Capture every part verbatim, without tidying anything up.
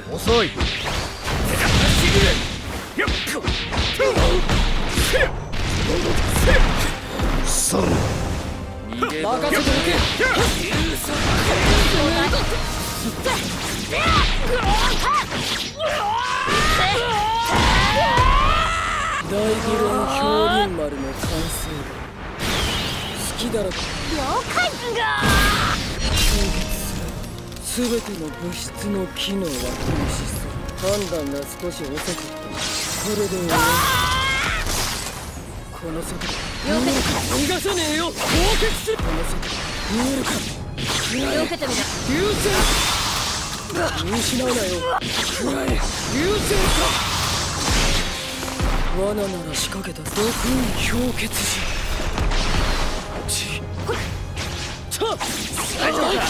遅い。そん任せておけ。大議論氷林丸の完成だ。好きだろ。了解。すべての物質の機能は停止する。判断が少し遅かった。これで終わり。この先逃がさねえよ。凍結する。この先見えるか。 避けてみた。 流星見失うなよ。くらえ。流星か。罠なら仕掛けた。毒意氷結時。ちちょっ大丈夫か。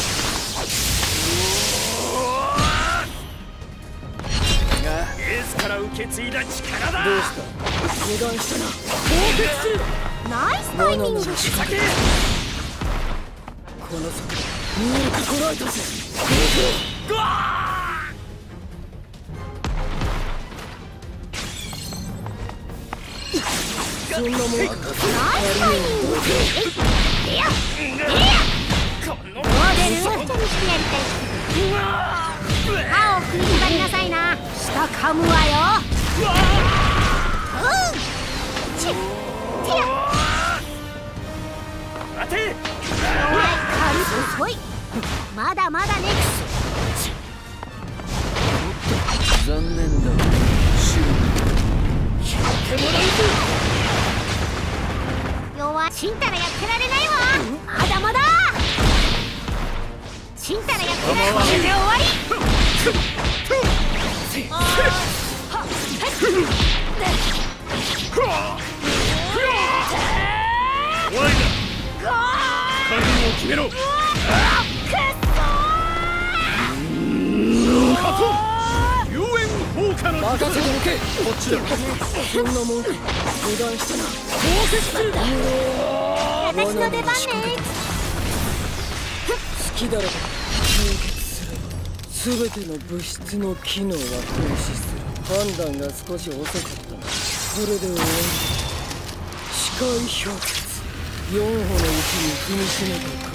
エースから受け継いだ力だ。どうした。油断したな。凍結する。 ナイスタイミング。 仕掛け。この先見えるか。こらえたぜ。ゴー。そんなもん。ナイスタイミング。いやいやこのモデルをしてやりたい。歯を食いしばりなさいな。下噛むわよ。うんちってや待て。遅い。まだまだネクス。 残念だ。シューやってもらうぞ。 弱ちんたらやってられないわ。まだまだちんたらやってられない。これで終わり。 終わりだ。覚悟を決めろ。任せておけ。こっちだ。そんなもんか。油断したな。凍結する。 私の出番ね。 好きだろ。凍結する。すべての物質の機能は停止する。判断が少し遅かったな。これで終わり。視界氷結。四歩のうちに踏みしめたか。